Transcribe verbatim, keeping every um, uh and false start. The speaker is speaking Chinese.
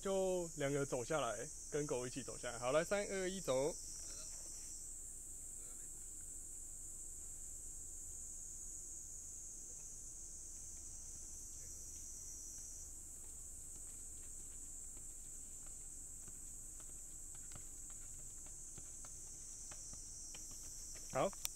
就两个走下来，跟狗一起走下来。好，来，三二一，走。好。